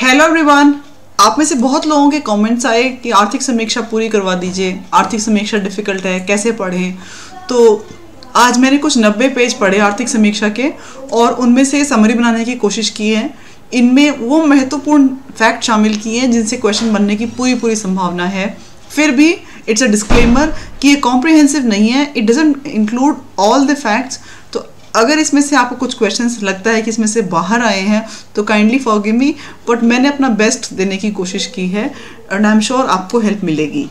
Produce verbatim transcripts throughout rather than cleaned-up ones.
Hello everyone, आप में से बहुत लोगों के कमेंट्स आए कि आर्थिक समीक्षा पूरी करवा दीजिए, आर्थिक समीक्षा डिफ़िकल्ट है, कैसे पढ़ें। तो आज मैंने कुछ नब्बे पेज पढ़े आर्थिक समीक्षा के और उनमें से समरी बनाने की कोशिश की है। इनमें वो महत्वपूर्ण फैक्ट शामिल किए हैं जिनसे क्वेश्चन बनने की पूरी पूरी संभावना है। फिर भी इट्स अ डिस्क्लेमर कि ये कॉम्प्रिहेंसिव नहीं है, it doesn't include all the facts. तो अगर इसमें से आपको कुछ क्वेश्चंस लगता है कि इसमें से बाहर आए हैं तो काइंडली फॉरगिव मी, बट मैंने अपना बेस्ट देने की कोशिश की है एंड आई एम श्योर आपको हेल्प मिलेगी।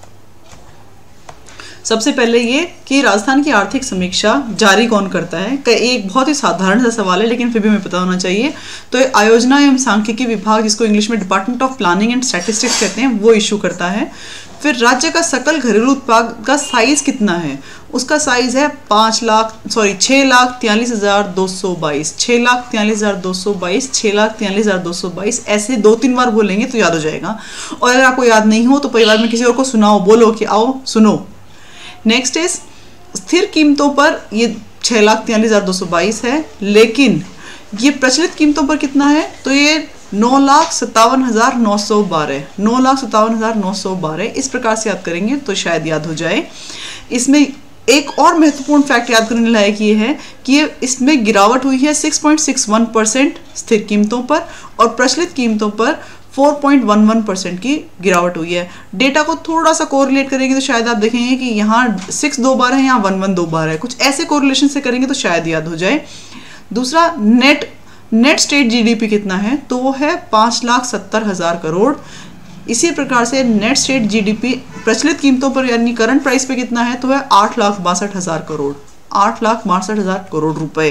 सबसे पहले ये कि राजस्थान की आर्थिक समीक्षा जारी कौन करता है। एक बहुत ही साधारण सा सवाल है लेकिन फिर भी हमें पता होना चाहिए। तो ये आयोजना एवं सांख्यिकी विभाग, जिसको इंग्लिश में department of planning and statistics कहते हैं, वो इशू करता है। फिर राज्य का सकल घरेलू उत्पाद का साइज कितना है, उसका साइज है पाँच लाख सॉरी छः लाख तियालीस हज़ार दो सौ बाईस छः लाख तियालीस हज़ार दो सौ बाईस छः लाख तियालीस हज़ार दो सौ बाईस ऐसे दो तीन बार बोलेंगे तो याद हो जाएगा। और अगर आपको याद नहीं हो तो परिवार में किसी और को सुनाओ, बोलो कि आओ सुनो। नेक्स्ट इज स्थिर कीमतों पर ये छः लाख तियालीस हज़ार दो सौ बाईस है, लेकिन ये प्रचलित कीमतों पर कितना है तो ये नौ लाख सत्तावन हज़ार नौ सौ बारह नौ लाख सत्तावन हज़ार नौ सौ बारह इस प्रकार से याद करेंगे तो शायद याद हो जाए। इसमें एक और महत्वपूर्ण फैक्ट याद करने लायक ये है कि ये इसमें गिरावट हुई है छह पॉइंट छह एक परसेंट स्थिर कीमतों पर और प्रचलित कीमतों पर चार पॉइंट एक एक परसेंट की गिरावट हुई है। डेटा को थोड़ा सा कोरिलेट करेंगे तो शायद आप देखेंगे कि यहाँ सिक्स दो बार है, यहाँ वन वन दो बार है। कुछ ऐसे कोरिलेशन से करेंगे तो शायद याद हो जाए। दूसरा, नेट नेट स्टेट जीडीपी कितना है तो वो है पाँच लाख सत्तर हज़ार करोड़। इसी प्रकार से नेट स्टेट जीडीपी प्रचलित कीमतों पर यानी करंट प्राइस पे कितना है तो है आठ लाख बासठ हज़ार करोड़ आठ लाख बासठ हज़ार करोड़ रुपए।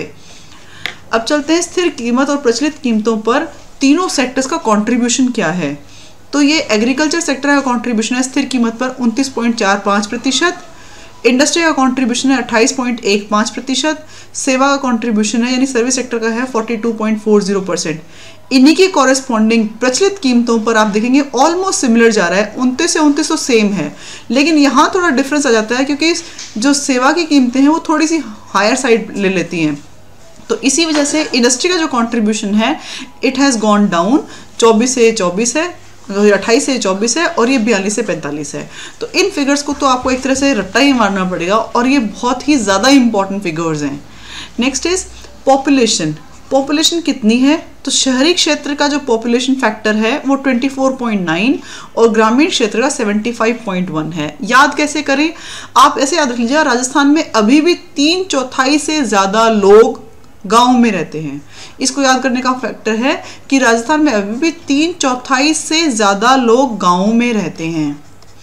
अब चलते हैं स्थिर कीमत और प्रचलित कीमतों पर तीनों सेक्टर्स का कंट्रीब्यूशन क्या है। तो ये एग्रीकल्चर सेक्टर का कंट्रीब्यूशन है स्थिर कीमत पर उनतीस पॉइंट चार पाँच प्रतिशत, इंडस्ट्री का कंट्रीब्यूशन है अट्ठाईस पॉइंट एक पाँच प्रतिशत, सेवा का कंट्रीब्यूशन है यानी सर्विस सेक्टर का है बयालीस पॉइंट चार परसेंट। इन्हीं की कॉरेस्पॉन्डिंग प्रचलित कीमतों पर आप देखेंगे ऑलमोस्ट सिमिलर जा रहा है, उनतीस से उनतीस तो सेम है, लेकिन यहाँ थोड़ा डिफरेंस आ जाता है क्योंकि जो सेवा की कीमतें हैं वो थोड़ी सी हायर साइड ले लेती हैं। तो इसी वजह से इंडस्ट्री का जो कंट्रीब्यूशन है इट हैज़ गॉन डाउन, चौबीस से चौबीस है, अट्ठाईस से चौबीस है और ये बयालीस से पैंतालीस है। तो इन फिगर्स को तो आपको एक तरह से रट्टा ही मारना पड़ेगा और ये बहुत ही ज़्यादा इंपॉर्टेंट फिगर्स हैं। Next is population. पॉपुलेशन कितनी है तो शहरी क्षेत्र का जो पॉपुलेशन फैक्टर है वो चौबीस पॉइंट नौ और ग्रामीण क्षेत्र का पचहत्तर पॉइंट एक है। याद कैसे करें, आप ऐसे याद रख लीजिए, राजस्थान में अभी भी तीन चौथाई से ज़्यादा लोग गांव में रहते हैं। इसको याद करने का फैक्टर है कि राजस्थान में अभी भी तीन चौथाई से ज़्यादा लोग गांव में रहते हैं।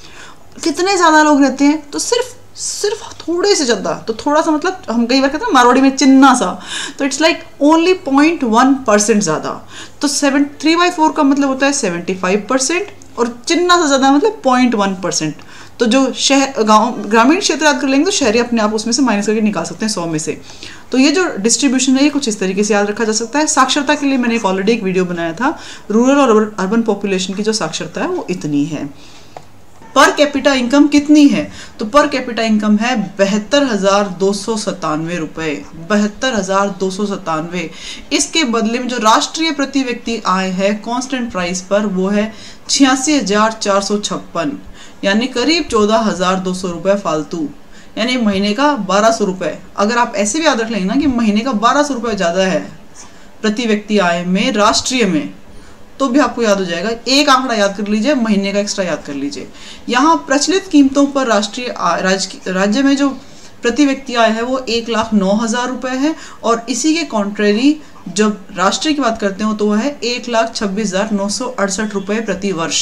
कितने ज़्यादा लोग रहते हैं तो सिर्फ सिर्फ थोड़े से ज़्यादा, तो थोड़ा सा मतलब हम कई बार कहते हैं मारवाड़ी में चिन्ना सा, तो it's like only point one percent ज़्यादा। तो सेवन थ्री बाई फोर का मतलब होता है सेवेंटी फाइव परसेंट और चिन्ना से ज़्यादा मतलब पॉइंट वन परसेंट। तो जो शहर गांव ग्रामीण क्षेत्र याद कर लेंगे तो शहरी अपने आप उसमें से माइनस करके निकाल सकते हैं सौ में से। तो ये जो डिस्ट्रीब्यूशन है ये कुछ इस तरीके से याद रखा जा सकता है। साक्षरता के लिए मैंने एक ऑलरेडी एक वीडियो बनाया था, रूरल और अर्बन पॉपुलेशन की जो साक्षरता है वो इतनी है। पर कैपिटा इनकम कितनी है तो पर कैपिटा इनकम है बहत्तर हजार दो सौ सत्तानवे रुपए बहत्तर हजार दो सौ सत्तानवे। इसके बदले में जो राष्ट्रीय प्रति व्यक्ति आय है कांस्टेंट प्राइस पर वो है छियासी हजार चार सौ छप्पन, यानी करीब चौदह हजार दो सौ रुपये फालतू, यानी महीने का बारह सौ रुपये। अगर आप ऐसे भी याद रख लेंगे ना कि महीने का बारह सौ रुपये ज़्यादा है प्रति व्यक्ति आय में राष्ट्रीय में, तो भी आपको याद हो जाएगा। एक आंकड़ा याद कर लीजिए, महीने का एक्स्ट्रा याद कर लीजिए। यहाँ प्रचलित कीमतों पर राष्ट्रीय राज्य राज्य में जो प्रति व्यक्ति आय है वो एक लाख नौ हज़ार रुपये है और इसी के कॉन्ट्रेरी जब राष्ट्रीय की बात करते हो तो वह है एक लाख छब्बीस हज़ार नौ सौ अड़सठ रुपये प्रति वर्ष।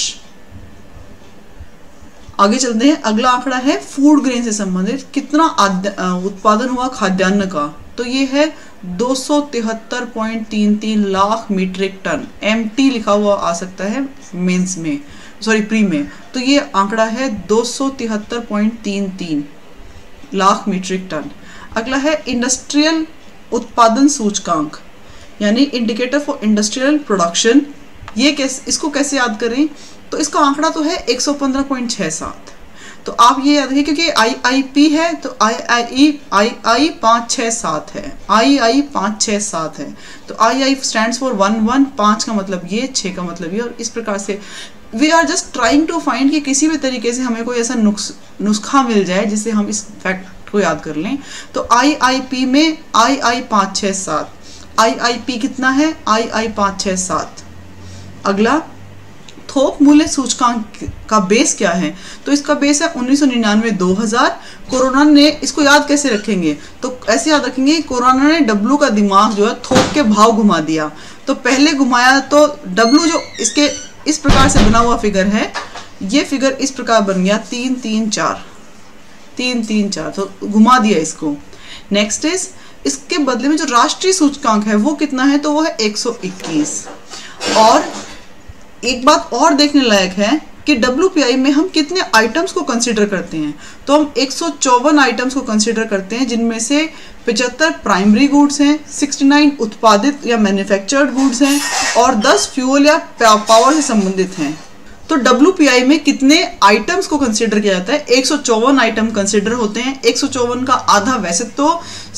आगे चलते हैं, अगला आंकड़ा है फूड ग्रेन से संबंधित कितना उत्पादन हुआ खाद्यान्न का, तो ये है दो सौ तिहत्तर पॉइंट तीन तीन lakh metric tonne. M T लिखा हुआ आ सकता है मेंस में, सॉरी प्री में, तो ये आंकड़ा है दो सौ तिहत्तर पॉइंट तीन तीन लाख मीट्रिक टन। अगला है इंडस्ट्रियल उत्पादन सूचकांक यानी इंडिकेटर फॉर इंडस्ट्रियल प्रोडक्शन। ये कैसे, इसको कैसे याद करें तो इसका आंकड़ा तो है एक सौ पंद्रह पॉइंट छह सात। तो आप ये याद रखिए, क्योंकि आई आई पी है तो आई आई आई आई पाँच छः सात है, आई आई पाँच छः सात है, तो I I stands for one one, पाँच का मतलब ये, छः का मतलब ये, और इस प्रकार से we are just trying to find कि किसी भी तरीके से हमें कोई ऐसा नुस्ख नुस्खा मिल जाए जिससे हम इस फैक्ट को याद कर लें। तो आई आई पी में आई आई पाँच छः सात, आई आई पी कितना है, आई आई पाँच छः सात। अगला, थोक मूल्य सूचकांक का बेस क्या है, तो इसका बेस है उन्नीस सौ निन्यानवे दो हज़ार। कोरोना ने, इसको याद कैसे रखेंगे, तो ऐसे याद रखेंगे, कोरोना ने डब्लू का दिमाग जो है थोक के भाव घुमा दिया। तो पहले घुमाया तो डब्लू जो इसके इस प्रकार से बना हुआ फिगर है, ये फिगर इस प्रकार बन गया तीन तीन चार, तीन तीन चार, तो घुमा दिया इसको। नेक्स्ट इज, इसके बदले में जो राष्ट्रीय सूचकांक है वो कितना है, तो वो है एक सौ इक्कीस। और एक बात और देखने लायक है कि डब्ल्यू पी आई में हम कितने आइटम्स को कंसीडर करते हैं, तो हम एक सौ चौवन आइटम्स को कंसीडर करते हैं, जिनमें से पचहत्तर प्राइमरी गुड्स हैं, उनहत्तर उत्पादित या मैन्युफैक्चर्ड गुड्स हैं, और दस फ्यूल या पावर से संबंधित हैं। तो डब्ल्यू पी आई में कितने आइटम्स को कंसीडर किया जाता है, एक सौ चौवन आइटम कंसीडर होते हैं। एक सौ चौवन का आधा वैसे तो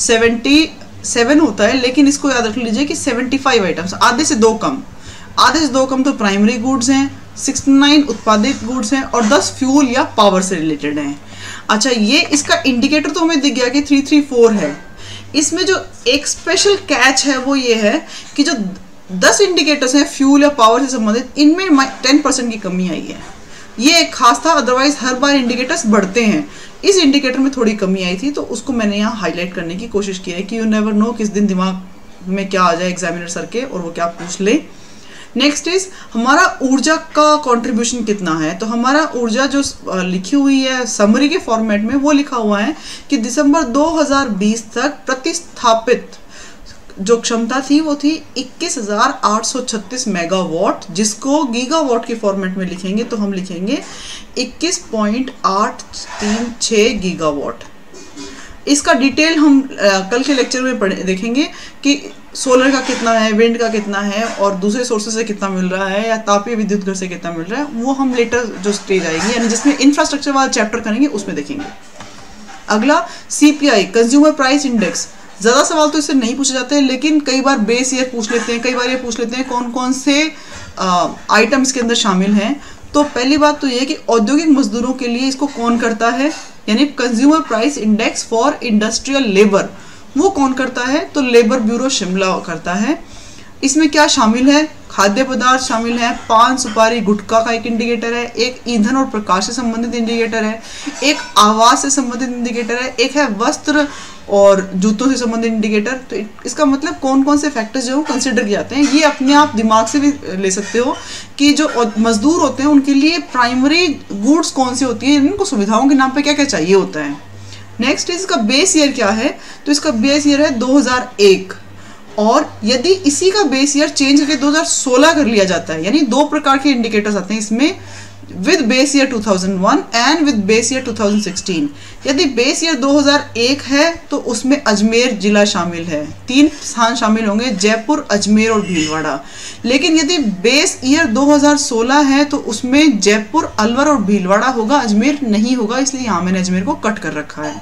सतहत्तर होता है, लेकिन इसको याद रख लीजिए कि पचहत्तर आइटम्स, आधे से दो कम, आधे से दो कम तो प्राइमरी गुड्स हैं, उनहत्तर उत्पादित गुड्स हैं, और दस फ्यूल या पावर से रिलेटेड हैं। अच्छा, ये इसका इंडिकेटर तो हमें दिख गया कि तीन तीन चार है। इसमें जो एक स्पेशल कैच है वो ये है कि जो दस इंडिकेटर्स हैं फ्यूल या पावर से संबंधित, इनमें टेन परसेंट की कमी आई है। ये एक खास था, अदरवाइज हर बार इंडिकेटर्स बढ़ते हैं। इस इंडिकेटर में थोड़ी कमी आई थी, तो उसको मैंने यहाँ हाईलाइट करने की कोशिश की है कि यू नेवर नो किस दिन दिमाग में क्या आ जाए एग्जामिनर सर के और वो क्या पूछ ले। नेक्स्ट इज, हमारा ऊर्जा का कंट्रीब्यूशन कितना है, तो हमारा ऊर्जा जो लिखी हुई है समरी के फॉर्मेट में वो लिखा हुआ है कि दिसंबर दो हज़ार बीस तक प्रतिस्थापित जो क्षमता थी वो थी इक्कीस हज़ार आठ सौ छत्तीस मेगावाट, जिसको गीगावाट के फॉर्मेट में लिखेंगे तो हम लिखेंगे इक्कीस पॉइंट आठ तीन छः गीगावाट। इसका डिटेल हम आ, कल के लेक्चर में पढ़े देखेंगे कि सोलर का कितना है, विंड का कितना है, और दूसरे सोर्सेज से कितना मिल रहा है, या तापीय विद्युत घर से कितना मिल रहा है, वो हम लेटर जो स्टेज आएगी, यानी जिसमें इंफ्रास्ट्रक्चर वाला चैप्टर करेंगे उसमें देखेंगे। अगला, C P I consumer price index. ज़्यादा सवाल तो इससे नहीं पूछे जाते हैं, लेकिन कई बार बेस ईयर पूछ लेते हैं, कई बार ये पूछ लेते हैं कौन कौन से आइटम्स के अंदर शामिल हैं। तो पहली बात तो ये है कि औद्योगिक मजदूरों के लिए इसको कौन करता है, यानी consumer price index for industrial labour, वो कौन करता है, तो लेबर ब्यूरो शिमला करता है। इसमें क्या शामिल है, खाद्य पदार्थ शामिल है, पान सुपारी गुटखा का एक इंडिकेटर है, एक ईंधन और प्रकाश से संबंधित इंडिकेटर है, एक आवास से संबंधित इंडिकेटर है, एक है वस्त्र और जूतों से संबंधित इंडिकेटर। तो इसका मतलब कौन कौन से फैक्टर्स जो कंसिडर किए जाते हैं, ये अपने आप दिमाग से भी ले सकते हो कि जो मजदूर होते हैं उनके लिए प्राइमरी गुड्स कौन सी होती है, इनको सुविधाओं के नाम पे क्या क्या चाहिए होता है। नेक्स्ट इसका बेस ईयर क्या है, तो इसका बेस ईयर है दो हज़ार एक, और यदि इसी का बेस ईयर चेंज करके दो हज़ार सोलह कर लिया जाता है, यानी दो प्रकार के इंडिकेटर्स आते हैं इसमें, विद बेस ईयर दो हज़ार एक एंड विद बेस ईयर दो हज़ार सोलह। यदि बेस ईयर दो हज़ार एक है तो उसमें अजमेर जिला शामिल है, तीन स्थान शामिल होंगे, जयपुर, अजमेर और भीलवाड़ा। लेकिन यदि बेस ईयर दो हज़ार सोलह है तो उसमें जयपुर, अलवर और भीलवाड़ा होगा, अजमेर नहीं होगा, इसलिए यहाँ मैंने अजमेर को कट कर रखा है।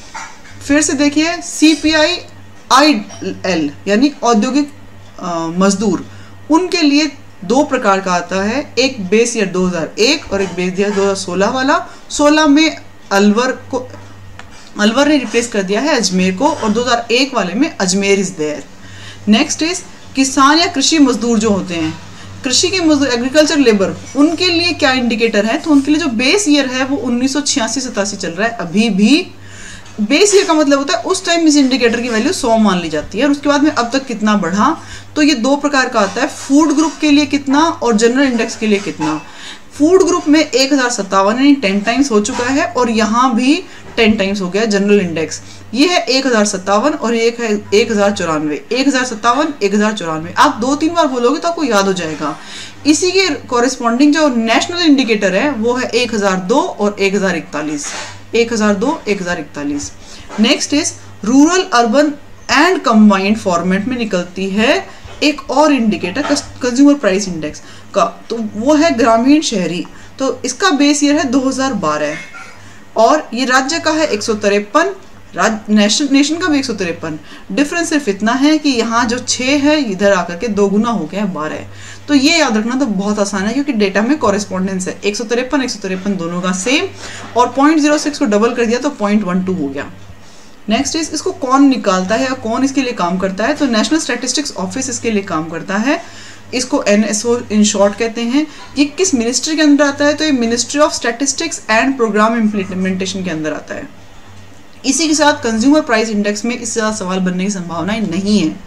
फिर से देखिए, सी पी आई आई एल यानी औद्योगिक मजदूर, उनके लिए दो प्रकार का आता है, एक बेस ईयर दो हज़ार एक और एक बेस ईयर दो हज़ार सोलह वाला। सोलह में अलवर को अलवर ने रिप्लेस कर दिया है अजमेर को, और दो हज़ार एक वाले में Ajmer is there. Next is किसान या कृषि मजदूर जो होते हैं, कृषि के मजदूर, एग्रीकल्चर लेबर, उनके लिए क्या इंडिकेटर है, तो उनके लिए जो बेस ईयर है वो उन्नीस सौ छियासी सतासी चल रहा है अभी भी। बेस ईयर का मतलब होता है उस टाइम इस इंडिकेटर की वैल्यू सौ मान ली जाती है, और उसके बाद में अब तक कितना बढ़ा। तो ये दो प्रकार का आता है, फूड ग्रुप के लिए कितना और जनरल इंडेक्स के लिए कितना। फूड ग्रुप में एक हज़ार सत्तावन यानी टेन टाइम्स हो चुका है, और यहाँ भी टेन टाइम्स हो गया जनरल इंडेक्स। ये है एक हज़ार सत्तावन और एक है एक हज़ार चौरानवे, एक हज़ार सत्तावन एक हज़ार चौरानवे। आप दो तीन बार बोलोगे तो आपको याद हो जाएगा। इसी के कॉरेस्पॉन्डिंग जो नेशनल इंडिकेटर है वो है एक हज़ार दो और एक हज़ार इकतालीस, एक हज़ार दो एक हज़ार इकतालीस। Next is rural urban and combined format में निकलती है एक और इंडिकेटर कंज्यूमर प्राइस इंडेक्स का, तो वो है ग्रामीण शहरी। तो इसका बेस ईयर है दो हज़ार बारह। और ये राज्य का है एक सौ तिरपन, नेशन नेशन का भी एक सौ तिरपन। डिफरेंस सिर्फ इतना है कि यहाँ जो छः है इधर आकर के दो गुना हो गया है बारह। तो ये याद रखना तो बहुत आसान है क्योंकि डेटा में कॉरेस्पॉन्डेंस है, एक सौ तिरपन एक सौ तिरपन दोनों का सेम, और पॉइंट जीरो सिक्स को डबल कर दिया तो पॉइंट वन टू हो गया। नेक्स्ट इज इसको कौन निकालता है या कौन इसके लिए काम करता है, तो नेशनल स्टैटिस्टिक्स ऑफिस इसके लिए काम करता है। इसको N S O in short कहते हैं। ये किस मिनिस्ट्री के अंदर आता है, तो ये ministry of statistics and programme implementation के अंदर आता है। इसी के साथ कंज्यूमर प्राइस इंडेक्स में इससे ज़्यादा सवाल बनने की संभावनाएं नहीं है।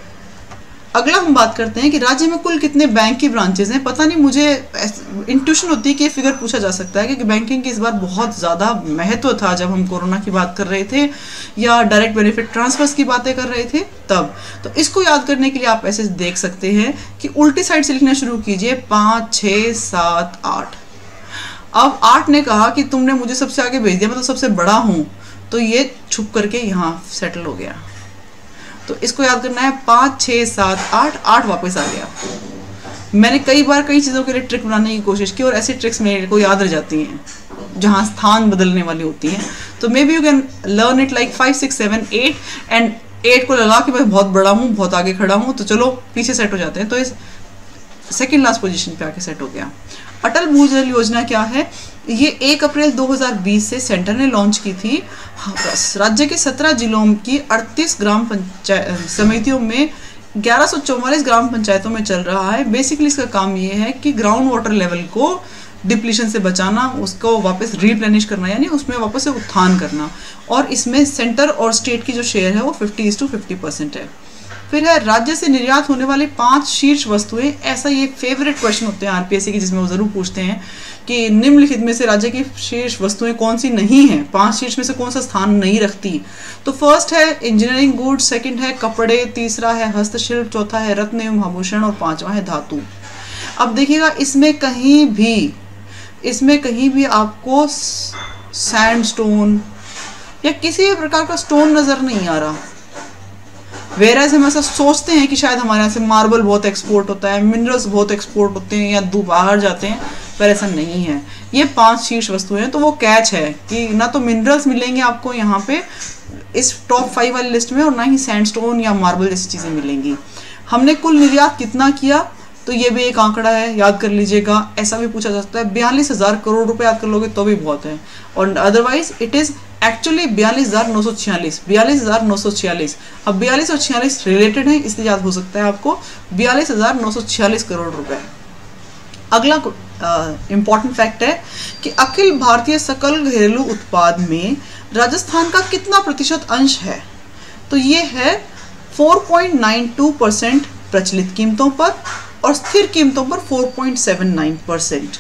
अगला हम बात करते हैं कि राज्य में कुल कितने बैंक की ब्रांचेज हैं। पता नहीं, मुझे इंट्यूशन होती है कि ये फिगर पूछा जा सकता है क्योंकि बैंकिंग की इस बार बहुत ज़्यादा महत्व था जब हम कोरोना की बात कर रहे थे या डायरेक्ट बेनिफिट ट्रांसफर्स की बातें कर रहे थे तब। तो इसको याद करने के लिए आप ऐसे देख सकते हैं कि उल्टी साइड से लिखना शुरू कीजिए, पाँच छः सात आठ। अब आठ ने कहा कि तुमने मुझे सबसे आगे भेज दिया, मैं तो सबसे बड़ा हूँ, तो ये छुप करके यहाँ सेटल हो गया। तो इसको याद करना है, पाँच छः सात आठ, आठ वापस आ गया। मैंने कई बार कई चीज़ों के लिए ट्रिक बनाने की कोशिश की और ऐसी ट्रिक्स मेरे को याद रह जाती हैं जहाँ स्थान बदलने वाली होती हैं। तो maybe you can learn it like five six seven eight and eight को लगा कि मैं बहुत बड़ा हूँ, बहुत आगे खड़ा हूँ, तो चलो पीछे सेट हो जाते हैं। तो इस सेकेंड लास्ट पोजीशन पे आके सेट हो गया। अटल भूजल योजना क्या है, ये एक अप्रैल दो हज़ार बीस से सेंटर ने लॉन्च की थी। राज्य के सत्रह जिलों की अड़तीस ग्राम पंचायत समितियों में ग्यारह सौ चौवालीस ग्राम पंचायतों में चल रहा है। बेसिकली इसका काम ये है कि ग्राउंड वाटर लेवल को डिप्लीशन से बचाना, उसको वापस रिप्लेनिश करना, यानी उसमें वापस से उत्थान करना। और इसमें सेंटर और स्टेट की जो शेयर है वो fifty is to fifty percent है। फिर है राज्य से निर्यात होने वाली पांच शीर्ष वस्तुएं। ऐसा ये फेवरेट क्वेश्चन होते हैं आरपीएससी के, जिसमें वो जरूर पूछते हैं कि निम्नलिखित में से राज्य की शीर्ष वस्तुएं कौन सी नहीं हैं, पांच शीर्ष में से कौन सा स्थान नहीं रखती। तो फर्स्ट है इंजीनियरिंग गुड्स, सेकंड है कपड़े, तीसरा है हस्तशिल्प, चौथा है रत्न एवं आभूषण और पांचवा है धातु। अब देखिएगा, इसमें कहीं भी इसमें कहीं भी आपको सैंडस्टोन या किसी भी प्रकार का स्टोन नजर नहीं आ रहा। वेराज हम ऐसा सोचते हैं कि शायद हमारे यहाँ से मार्बल बहुत एक्सपोर्ट होता है, मिनरल्स बहुत एक्सपोर्ट होते हैं या दो बाहर जाते हैं, पर ऐसा नहीं है। ये पांच शीर्ष वस्तुएं हैं। तो वो कैच है कि ना तो मिनरल्स मिलेंगे आपको यहाँ पे इस टॉप फाइव वाली लिस्ट में, और ना ही सैंडस्टोन या मार्बल जैसी चीज़ें मिलेंगी। हमने कुल निर्यात कितना किया, तो ये भी एक आंकड़ा है, याद कर लीजिएगा। ऐसा भी पूछा जा सकता है, बयालीस हजार करोड़ रुपए याद कर लोगे तो भी बहुत है, और अदरवाइज इट इज एक्चुअली बयालीस हजार नौ सौ छियालीस बयालीस हजार नौ सौ छियालीस। अब बयालीस और छियालीस रिलेटेड है, इसलिए याद हो सकता है आपको बयालीस हजार नौ सौ छियालीस करोड़ रुपए। अगला इंपॉर्टेंट फैक्ट है कि अखिल भारतीय सकल घरेलू उत्पाद में राजस्थान का कितना प्रतिशत अंश है, तो ये है चार पॉइंट नौ दो परसेंट प्रचलित कीमतों पर और स्थिर कीमतों पर चार पॉइंट सात नौ परसेंट।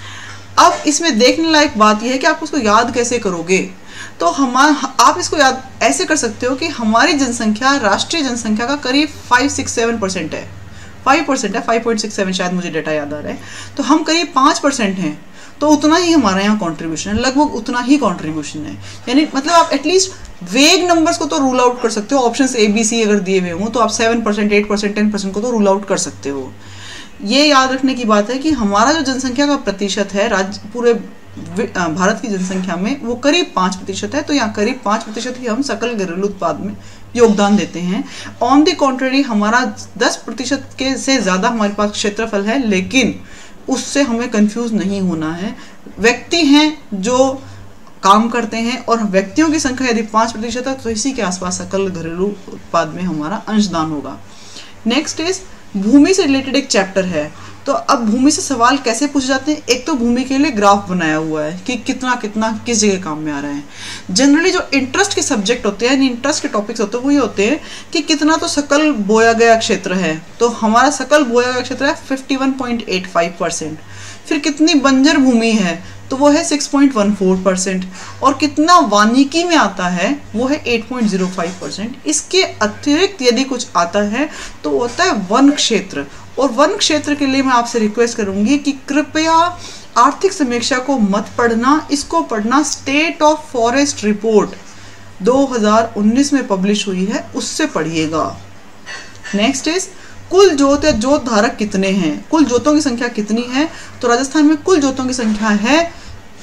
अब इसमें देखने लायक बात यह है कि आप उसको याद कैसे करोगे। तो हम आप इसको याद ऐसे कर सकते हो कि हमारी जनसंख्या राष्ट्रीय जनसंख्या का करीब फाइव सिक्स सेवन परसेंट है, फाइव परसेंट है, फाइव पॉइंट सिक्स सेवन शायद मुझे डेटा याद आ रहा है। तो हम करीब पाँच परसेंट हैं, तो उतना ही हमारा यहाँ कॉन्ट्रीब्यूशन है, लगभग उतना ही कॉन्ट्रीब्यूशन है। यानी मतलब आप एटलीस्ट वेग नंबर्स को तो रूल आउट कर सकते हो। ऑप्शंस ए बी सी अगर दिए हुए हों तो आप seven percent eight percent ten percent को तो रूल आउट कर सकते हो। ये याद रखने की बात है कि हमारा जो जनसंख्या का प्रतिशत है राज्य पूरे भारत की जनसंख्या में वो करीब पाँच प्रतिशत है। तो यहाँ करीब पाँच प्रतिशत ही हम सकल घरेलू उत्पाद में योगदान देते हैं। ऑन द कॉन्ट्ररी हमारा दस प्रतिशत के से ज़्यादा हमारे पास क्षेत्रफल है, लेकिन उससे हमें कंफ्यूज नहीं होना है। व्यक्ति हैं जो काम करते हैं और व्यक्तियों की संख्या यदि पाँच प्रतिशत है तो इसी के आसपास सकल घरेलू उत्पाद में हमारा अंशदान होगा। नेक्स्ट इज भूमि से रिलेटेड एक चैप्टर है। तो अब भूमि से सवाल कैसे पूछे जाते हैं, एक तो भूमि के लिए ग्राफ बनाया हुआ है कि कितना कितना किस जगह काम में आ रहा है। जनरली जो इंटरेस्ट के सब्जेक्ट होते हैं, इंटरेस्ट के टॉपिक्स होते हैं, वो ये होते हैं कि कितना तो सकल बोया गया क्षेत्र है, तो हमारा सकल बोया गया क्षेत्र है fifty one point eight five percent. फिर कितनी बंजर भूमि है, तो वो है six point one four percent, और कितना वानिकी में आता है वो है eight point zero five percent. इसके अतिरिक्त यदि कुछ आता है तो होता है वन क्षेत्र, और वन क्षेत्र के लिए मैं आपसे रिक्वेस्ट करूंगी कि कृपया आर्थिक समीक्षा को मत पढ़ना, इसको पढ़ना स्टेट ऑफ फॉरेस्ट रिपोर्ट दो हज़ार उन्नीस में पब्लिश हुई है, उससे पढ़िएगा। नेक्स्ट इज कुल जोत या जोत धारक कितने हैं, कुल जोतों की संख्या कितनी है। तो राजस्थान में कुल जोतों की संख्या है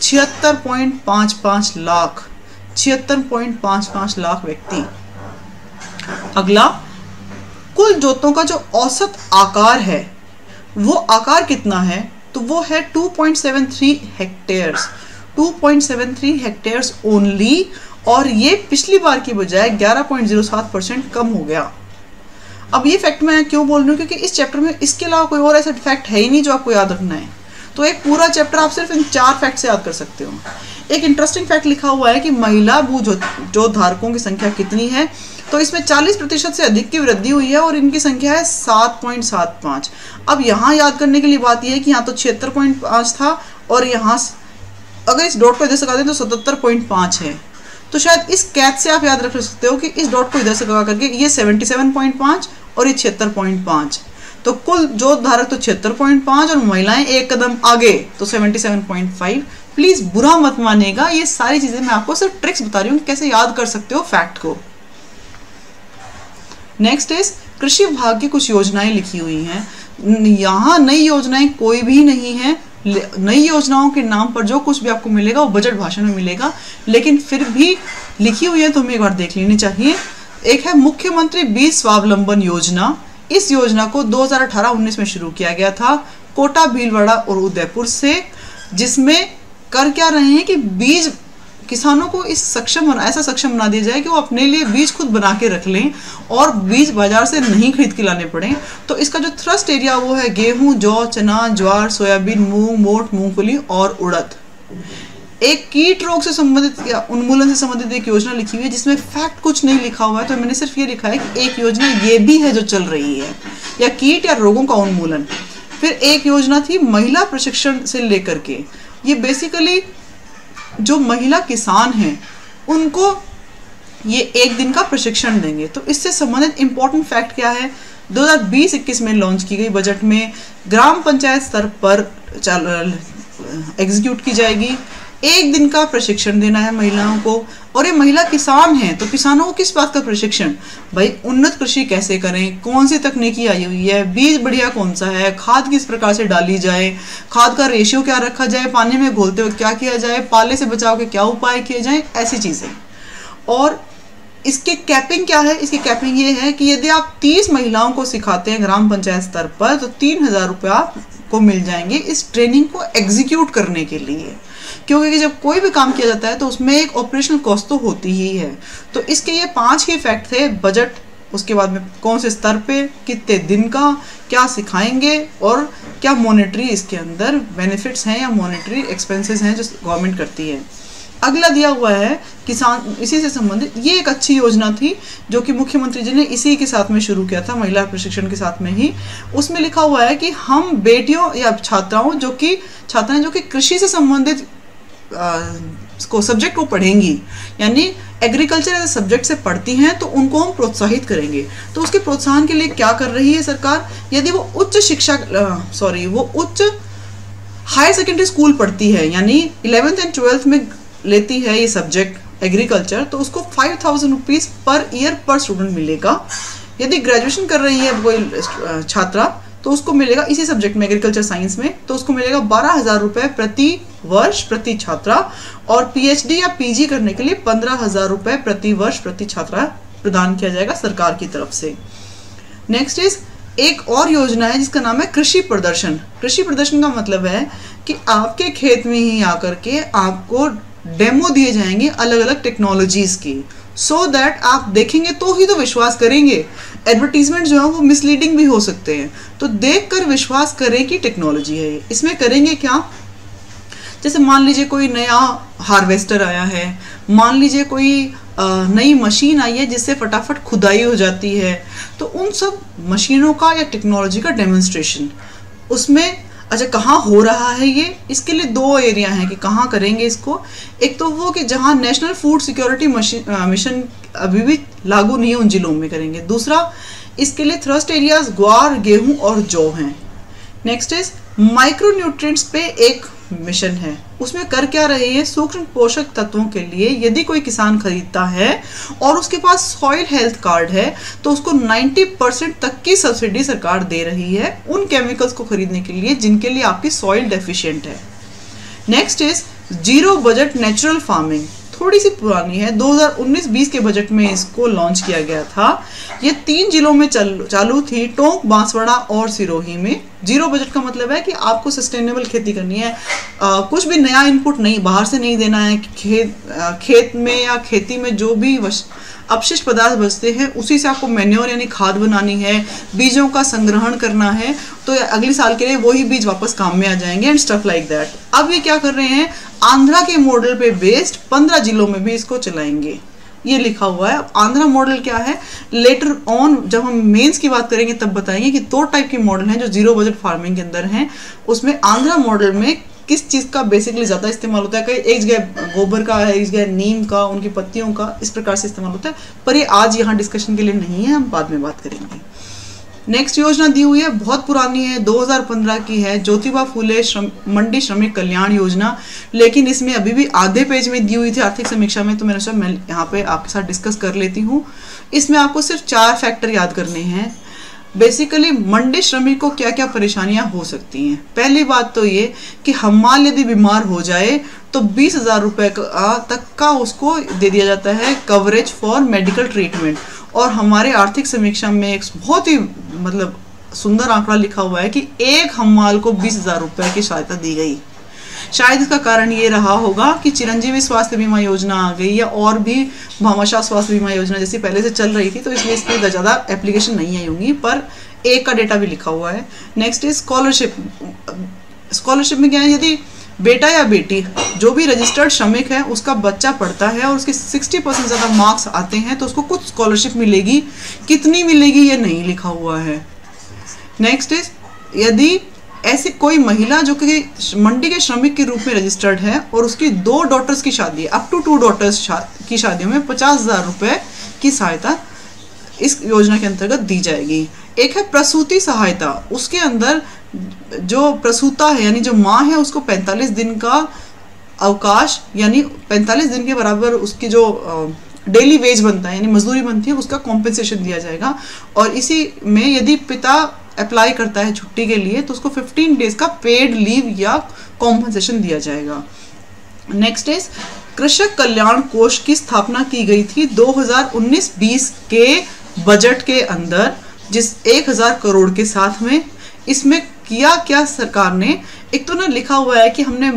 छिहत्तर पॉइंट पाँच पाँच लाख, छिहत्तर पॉइंट पाँच पाँच लाख व्यक्ति। अगला, कुल जोतों का जो औसत आकार है वो आकार कितना है, तो वो है two point seven three hectares, two point seven three hectares only, और ये पिछली बार की बजाय ग्यारह पॉइंट ज़ीरो सात परसेंट कम हो गया। अब ये फैक्ट मैं क्यों बोल रही हूँ, क्योंकि इस चैप्टर में इसके अलावा कोई और ऐसा फैक्ट है ही नहीं जो आपको याद रखना है, तो एक पूरा चैप्टर आप सिर्फ इन चार फैक्ट से याद कर सकते हो। एक इंटरेस्टिंग फैक्ट लिखा हुआ है कि महिला भू जो धारकों की संख्या कितनी है, तो इसमें चालीस प्रतिशत से अधिक की वृद्धि हुई है और इनकी संख्या है सात पॉइंट सात पाँच। अब यहाँ याद करने के लिए बात यह है कि यहाँ तो छिहत्तर पॉइंट पाँच था और यहाँ अगर इस डॉट को इधर से लगा दें तो सतहत्तर पॉइंट पाँच है, तो शायद इस कैच से आप याद रख सकते हो कि इस डॉट को इधर से लगा करके ये सतहत्तर पॉइंट पाँच और ये छिहत्तर पॉइंट पाँच, तो कुल जो धारक तो छिहत्तर पॉइंट पाँच और महिलाएं एक कदम आगे तो सतहत्तर पॉइंट पाँच। प्लीज बुरा मत मानिएगा, ये सारी चीजें मैं आपको सिर्फ ट्रिक्स बता रही हूँ कैसे याद कर सकते हो फैक्ट को। नेक्स्ट इज कृषि विभाग की कुछ योजनाएं लिखी हुई हैं। यहाँ नई योजनाएं कोई भी नहीं है, नई योजनाओं के नाम पर जो कुछ भी आपको मिलेगा वो बजट भाषण में मिलेगा, लेकिन फिर भी लिखी हुई है तो हमें एक बार देख लेनी चाहिए। एक है मुख्यमंत्री बीज स्वावलंबन योजना। इस योजना को दो हज़ार अठारह उन्नीस में शुरू किया गया था कोटा, भीलवाड़ा और उदयपुर से, जिसमें कर क्या रहे हैं कि बीज किसानों को इस सक्षम बना ऐसा सक्षम बना दिया जाए कि वो अपने लिए बीज खुद बना के रख लें और बीज बाजार से नहीं खरीद के लाने पड़े। तो इसका जो थ्रस्ट एरिया वो है गेहूं, जौ, चना, ज्वार, सोयाबीन, मूंग, मोठ, मूंगफली और उड़द। एक कीट रोग से संबंधित या उन्मूलन से संबंधित एक योजना लिखी हुई है जिसमें फैक्ट कुछ नहीं लिखा हुआ है, तो मैंने सिर्फ ये लिखा है कि एक योजना ये भी है जो चल रही है, या कीट या रोगों का उन्मूलन। फिर एक योजना थी महिला प्रशिक्षण से लेकर के, ये बेसिकली जो महिला किसान हैं उनको ये एक दिन का प्रशिक्षण देंगे। तो इससे संबंधित इंपॉर्टेंट फैक्ट क्या है, दो हज़ार बीस इक्कीस में लॉन्च की गई बजट में ग्राम पंचायत स्तर पर एग्जीक्यूट की जाएगी। एक दिन का प्रशिक्षण देना है महिलाओं को, और ये महिला किसान हैं तो किसानों को किस बात का प्रशिक्षण, भाई उन्नत कृषि कैसे करें, कौन सी तकनीकी आई हुई है, बीज बढ़िया कौन सा है, खाद किस प्रकार से डाली जाए, खाद का रेशियो क्या रखा जाए, पानी में घोलते हुए क्या किया जाए, पाले से बचाव के क्या उपाय किए जाएं, ऐसी चीज़ें। और इसके कैपिंग क्या है, इसकी कैपिंग ये है कि यदि आप तीस महिलाओं को सिखाते हैं ग्राम पंचायत स्तर पर तो तीन हजार रुपया को मिल जाएंगे इस ट्रेनिंग को एग्जीक्यूट करने के लिए, क्योंकि जब कोई भी काम किया जाता है तो उसमें एक ऑपरेशनल कॉस्ट तो होती ही है। तो इसके ये पांच ही फैक्ट थे, बजट, उसके बाद में कौन से स्तर पे, कितने दिन का, क्या सिखाएंगे और क्या मॉनेटरी इसके अंदर बेनिफिट्स हैं या मॉनेटरी एक्सपेंसेस हैं जो गवर्नमेंट करती है। अगला दिया हुआ है किसान, इसी से संबंधित ये एक अच्छी योजना थी जो कि मुख्यमंत्री जी ने इसी के साथ में शुरू किया था, महिला प्रशिक्षण के साथ में ही। उसमें लिखा हुआ है कि हम बेटियों या छात्राओं जो कि छात्राएं जो कि कृषि से संबंधित आ, को सब्जेक्ट को पढ़ेंगी, यानी एग्रीकल्चर एज सब्जेक्ट से पढ़ती हैं, तो उनको हम प्रोत्साहित करेंगे। तो उसके प्रोत्साहन के लिए क्या कर रही है सरकार, यदि वो उच्च शिक्षा सॉरी वो उच्च हायर सेकेंडरी स्कूल पढ़ती है, यानी इलेवेंथ एंड ट्वेल्थ में लेती है ये सब्जेक्ट एग्रीकल्चर, तो उसको five thousand rupees per year per student मिलेगा। यदि ग्रेजुएशन कर रही है कोई छात्रा तो उसको मिलेगा इसी सब्जेक्ट में, एग्रीकल्चर साइंस में, तो उसको मिलेगा बारह हज़ार रुपये प्रति वर्ष प्रति छात्रा, और पीएचडी या पीजी करने के लिए पंद्रह हज़ार रुपये प्रति वर्ष प्रति छात्रा प्रदान किया जाएगा सरकार की तरफ से। नेक्स्ट इज एक और योजना है जिसका नाम है कृषि प्रदर्शन। कृषि प्रदर्शन का मतलब है कि आपके खेत में ही आकर के आपको डेमो दिए जाएंगे अलग अलग टेक्नोलॉजीज की, सो so दैट आप देखेंगे तो ही तो विश्वास करेंगे। एडवर्टीजमेंट जो है वो मिसलीडिंग भी हो सकते हैं, तो देखकर विश्वास करें कि टेक्नोलॉजी है। इसमें करेंगे क्या, जैसे मान लीजिए कोई नया हार्वेस्टर आया है, मान लीजिए कोई नई मशीन आई है जिससे फटाफट खुदाई हो जाती है, तो उन सब मशीनों का या टेक्नोलॉजी का डेमोन्स्ट्रेशन उसमें अच्छा कहाँ हो रहा है ये, इसके लिए दो एरिया हैं कि कहाँ करेंगे इसको। एक तो वो कि जहाँ नेशनल फूड सिक्योरिटी मिशन अभी भी लागू नहीं है उन जिलों में करेंगे। दूसरा, इसके लिए थ्रस्ट एरियाज ग्वार, गेहूं और जौ हैं। नेक्स्ट इज माइक्रो न्यूट्रिएंट्स पे एक मिशन है, उसमें कर क्या रहे हैं, सूक्ष्म पोषक तत्वों के लिए यदि कोई किसान खरीदता है और उसके पास सॉइल हेल्थ कार्ड है तो उसको नब्बे परसेंट तक की सब्सिडी सरकार दे रही है उन केमिकल्स को खरीदने के लिए जिनके लिए आपकी सॉइल डेफिशिएंट है। Next is zero budget natural farming थोड़ी सी पुरानी है, दो हज़ार उन्नीस बीस के बजट में इसको लॉन्च किया गया था। ये तीन जिलों में चल चालू थी, टोंक, बांसवाड़ा और सिरोही में। जीरो बजट का मतलब है कि आपको सस्टेनेबल खेती करनी है, आ, कुछ भी नया इनपुट नहीं, बाहर से नहीं देना है। खेत आ, खेत में या खेती में जो भी अपशिष्ट पदार्थ बचते हैं उसी से आपको मैन्योर यानी खाद बनानी है, बीजों का संग्रहण करना है, तो अगले साल के लिए वही बीज वापस काम में आ जाएंगे एंड स्टफ लाइक दैट। अब ये क्या कर रहे हैं, आंध्रा के मॉडल पे बेस्ड पंद्रह जिलों में भी इसको चलाएंगे, ये लिखा हुआ है। आंध्रा मॉडल क्या है, लेटर ऑन जब हम मेंस की बात करेंगे तब बताएंगे कि दो टाइप के मॉडल हैं जो जीरो बजट फार्मिंग के अंदर हैं। उसमें आंध्रा मॉडल में किस चीज़ का बेसिकली ज़्यादा इस्तेमाल होता है, कई एक जगह गोबर का है, एक जगह नीम का, उनकी पत्तियों का, इस प्रकार से इस्तेमाल होता है, पर ये आज यहाँ डिस्कशन के लिए नहीं है, हम बाद में बात करेंगे। नेक्स्ट योजना दी हुई है, बहुत पुरानी है, दो हज़ार पंद्रह की है, ज्योतिबा फूले श्रम मंडी श्रमिक कल्याण योजना, लेकिन इसमें अभी भी आधे पेज में दी हुई थी आर्थिक समीक्षा में, तो मैंने सोचा मैं यहाँ पे आपके साथ डिस्कस कर लेती हूँ। इसमें आपको सिर्फ चार फैक्टर याद करने हैं। बेसिकली मंडी श्रमिक को क्या क्या परेशानियां हो सकती हैं। पहली बात तो ये कि हमाल यदि बीमार हो जाए तो बीस हजार रुपये तक का उसको दे दिया जाता है कवरेज फॉर मेडिकल ट्रीटमेंट। और हमारे आर्थिक समीक्षा में एक बहुत ही मतलब सुंदर आंकड़ा लिखा हुआ है कि एक हमाल को बीस हजार रुपये की सहायता दी गई। शायद इसका कारण ये रहा होगा कि चिरंजीवी स्वास्थ्य बीमा योजना आ गई या और भी भामाशाह स्वास्थ्य बीमा योजना जैसी पहले से चल रही थी, तो इसलिए इसकी ज़्यादा एप्लीकेशन नहीं आई होंगी, पर एक का डेटा भी लिखा हुआ है। Next is scholarship. स्कॉलरशिप में क्या है, यदि बेटा या बेटी जो भी रजिस्टर्ड श्रमिक है उसका बच्चा पढ़ता है और उसके साठ परसेंट ज़्यादा मार्क्स आते हैं तो उसको कुछ स्कॉलरशिप मिलेगी, कितनी मिलेगी ये नहीं लिखा हुआ है। नेक्स्ट इज यदि ऐसी कोई महिला जो कि मंडी के श्रमिक के रूप में रजिस्टर्ड है और उसकी दो डॉटर्स की शादी है, अप टू टू डॉटर्स शा, की शादियों में पचास हजार रुपये की सहायता इस योजना के अंतर्गत दी जाएगी। एक है प्रसूति सहायता, उसके अंदर जो प्रसूता है यानी जो माँ है उसको पैंतालीस दिन का अवकाश यानी पैंतालीस दिन के बराबर उसकी जो डेली वेज बनता है यानी मजदूरी बनती है उसका कॉम्पेंसेशन दिया जाएगा। और इसी में यदि पिता अप्लाई करता है छुट्टी के लिए तो उसको पंद्रह डेज का पेड लीव या कॉम्पनसेशन दिया जाएगा। नेक्स्ट इज कृषक कल्याण कोष की स्थापना की गई थी दो हज़ार उन्नीस बीस के बजट के अंदर, जिस एक हज़ार करोड़ के साथ में। इसमें किया क्या सरकार ने, एक तो ना लिखा हुआ है कि हमने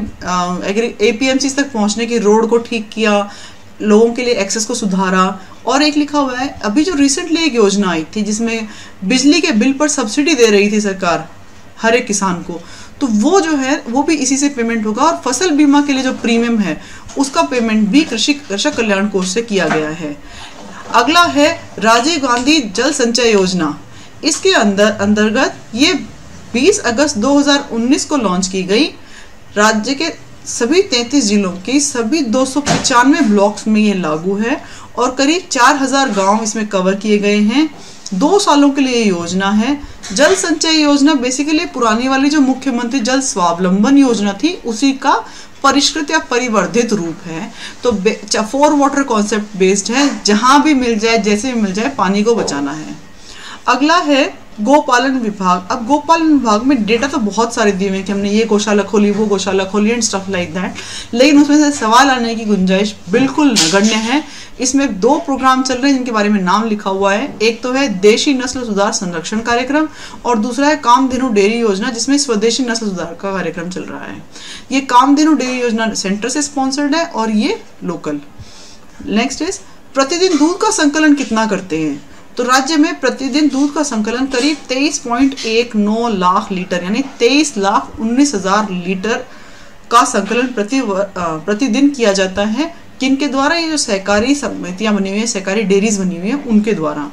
एपीएमसी तक पहुंचने की रोड को ठीक किया, लोगों के लिए एक्सेस को सुधारा, और एक लिखा हुआ है अभी जो रिसेंटली एक योजना आई थी जिसमें बिजली के बिल पर सब्सिडी दे रही थी सरकार हर एक किसान को, तो वो जो है वो भी इसी से पेमेंट होगा। और फसल बीमा के लिए जो प्रीमियम है उसका पेमेंट भी कृषि कृषक कल्याण कोष से किया गया है। अगला है राजीव गांधी जल संचय योजना। इसके अंदर अंतर्गत ये बीस अगस्त दो हज़ार उन्नीस को लॉन्च की गई। राज्य के सभी तैंतीस जिलों की सभी दो सौ पचानवे ब्लॉक्स में ये लागू है और करीब चार हजार गाँव इसमें कवर किए गए हैं। दो सालों के लिए योजना है। जल संचय योजना बेसिकली पुरानी वाली जो मुख्यमंत्री जल स्वावलंबन योजना थी उसी का परिष्कृत या परिवर्धित रूप है। तो फोर वाटर कॉन्सेप्ट बेस्ड है, जहां भी मिल जाए जैसे भी मिल जाए पानी को बचाना है। अगला है गोपालन विभाग। अब गोपालन विभाग में डेटा तो बहुत सारे दिए हुए हैं कि हमने ये गौशाला खोली, वो गौशाला खोली एंड स्टफ लाइक दैट, लेकिन उसमें से सवाल आने की गुंजाइश बिल्कुल नगण्य है। इसमें दो प्रोग्राम चल रहे हैं जिनके बारे में नाम लिखा हुआ है। एक तो है देशी नस्ल सुधार संरक्षण कार्यक्रम और दूसरा है कामधेनु डेयरी योजना जिसमें स्वदेशी नस्ल सुधार का कार्यक्रम चल रहा है। ये कामधेनु डेयरी योजना सेंटर से स्पॉन्सर्ड है और ये लोकल। नेक्स्ट इज प्रतिदिन दूध का संकलन कितना करते हैं। तो राज्य में प्रतिदिन दूध का संकलन करीब तेईस पॉइंट एक नौ लाख लीटर यानी तेईस लाख उन्नीस हजार लीटर का संकलन प्रति प्रतिदिन किया जाता है। किनके द्वारा, ये जो सहकारी समितियां बनी हुई है, सहकारी डेयरीज बनी हुई है उनके द्वारा।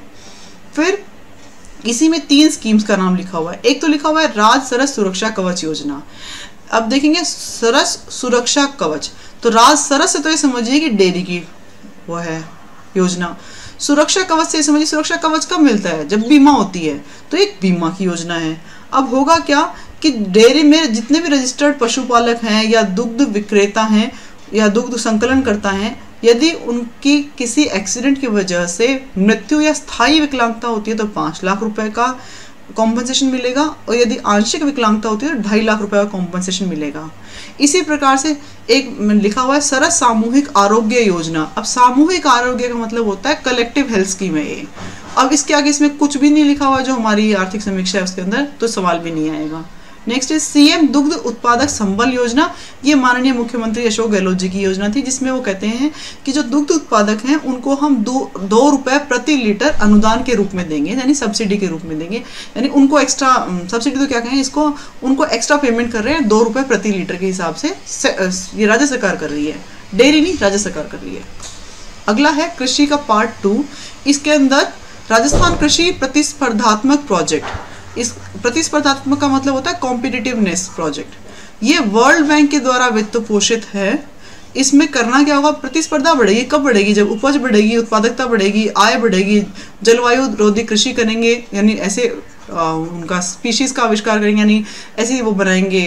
फिर इसी में तीन स्कीम्स का नाम लिखा हुआ है। एक तो लिखा हुआ है राज सरस सुरक्षा कवच योजना। अब देखेंगे सरस सुरक्षा कवच, तो राज सरस से तो ये समझिए कि डेयरी की वो है योजना। सुरक्षा कवच से समझिए सुरक्षा कवच कब मिलता है, जब बीमा होती है, तो एक बीमा की योजना है। अब होगा क्या कि डेयरी में जितने भी रजिस्टर्ड पशुपालक हैं या दुग्ध विक्रेता हैं या दुग्ध संकलन करता है, यदि उनकी किसी एक्सीडेंट की वजह से मृत्यु या स्थायी विकलांगता होती है तो पाँच लाख रुपए का कॉम्पनसेशन मिलेगा, और यदि आंशिक विकलांगता होती है तो ढाई लाख रुपए का कॉम्पनसेशन मिलेगा। इसी प्रकार से एक लिखा हुआ है सरस सामूहिक आरोग्य योजना। अब सामूहिक आरोग्य का मतलब होता है कलेक्टिव हेल्थ स्कीम है ये। अब इसके आगे इसमें कुछ भी नहीं लिखा हुआ जो हमारी आर्थिक समीक्षा है उसके अंदर, तो सवाल भी नहीं आएगा। नेक्स्ट है सीएम दुग्ध उत्पादक संबल योजना। ये माननीय मुख्यमंत्री अशोक गहलोत जी की योजना थी, जिसमें वो कहते हैं कि जो दुग्ध उत्पादक हैं उनको हम दो दो रुपए प्रति लीटर अनुदान के रूप में देंगे, यानी सब्सिडी के रूप में देंगे। यानी उनको एक्स्ट्रा सब्सिडी तो क्या कहें इसको, उनको एक्स्ट्रा पेमेंट कर रहे हैं दो रुपए प्रति लीटर के हिसाब से, ये राज्य सरकार कर रही है, डेयरी नहीं राज्य सरकार कर रही है। अगला है कृषि का पार्ट टू। इसके अंदर राजस्थान कृषि प्रतिस्पर्धात्मक प्रोजेक्ट। इस प्रतिस्पर्धात्मक का मतलब होता है कॉम्पिटिटिवनेस प्रोजेक्ट। ये वर्ल्ड बैंक के द्वारा वित्त पोषित है। इसमें करना क्या होगा, प्रतिस्पर्धा बढ़ेगी। कब बढ़ेगी, जब उपज बढ़ेगी, उत्पादकता बढ़ेगी, आय बढ़ेगी, जलवायु रोधी कृषि करेंगे, यानी ऐसे आ, उनका स्पीशीज का आविष्कार करेंगे, यानी ऐसे वो बनाएंगे,